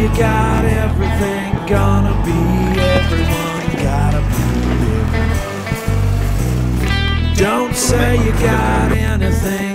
you got everything, gonna be everyone, gotta be different. Don't say you got anything.